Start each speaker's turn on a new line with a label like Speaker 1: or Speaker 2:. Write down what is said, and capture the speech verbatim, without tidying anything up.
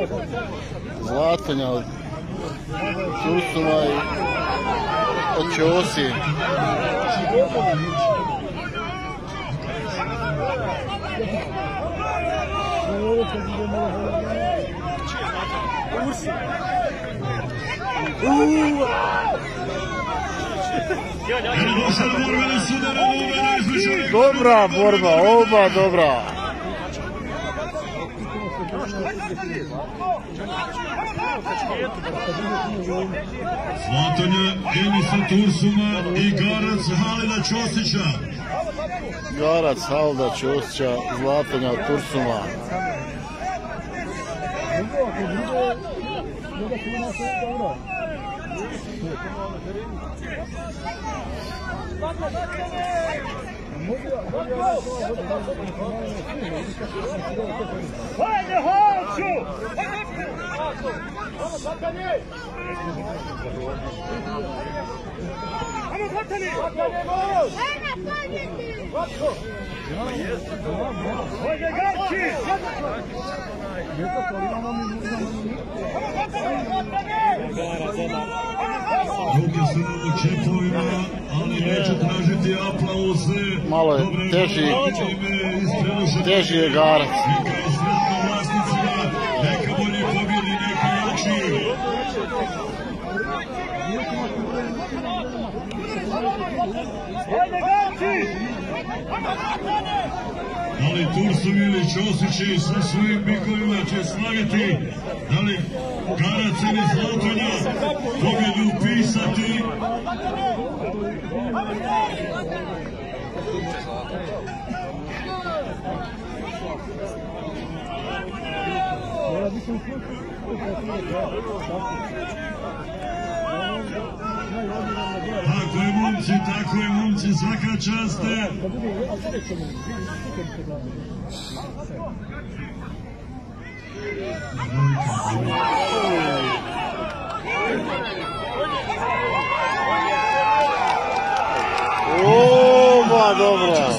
Speaker 1: Zlatonja od Tursuma i od Ćosi. Dobra borba, oba dobra.
Speaker 2: Zlatonja Enisa Tursuma i Garac Halida Ćosića.
Speaker 1: Garac Halida Ćosića, Zlatonja od Tursuma.
Speaker 3: Hajde, hoću! Ajmo, Zlatani! Hajde, Garči!
Speaker 2: Drugi su u čepovima, ali neće tražiti aplauze.
Speaker 1: Malo je teži, teži je Garac.
Speaker 2: Neka je sretno vlasnicima, neka bolji pobjedi, neka jači. Da li Tursum ili Ćosići sa svojim bikovima će slaviti, da li Garac ili Zlatonja pobjedu upisati. Tako je, momci, tako je, momci, svaka čast.
Speaker 1: Oba dobra.